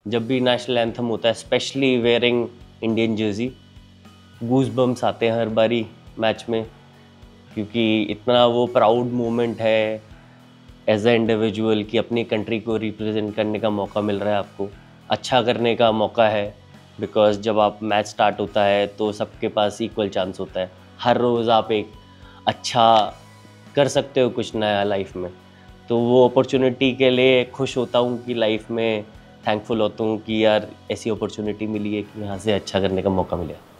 जब भी national anthem होता है, specially wearing Indian jersey, goose bumps आते हैं हर बारी मैच में, क्योंकि इतना वो प्राउड मोमेंट है एज ए इंडिविजुअल कि अपनी कंट्री को रिप्रेजेंट करने का मौका मिल रहा है आपको, अच्छा करने का मौका है। बिकॉज जब आप मैच स्टार्ट होता है तो सबके पास इक्वल चांस होता है, हर रोज़ आप एक अच्छा कर सकते हो कुछ नया लाइफ में। तो वो अपॉर्चुनिटी के लिए खुश होता हूँ कि लाइफ में थैंकफुल होता हूँ कि यार ऐसी अपॉर्चुनिटी मिली है कि यहाँ से अच्छा करने का मौका मिला।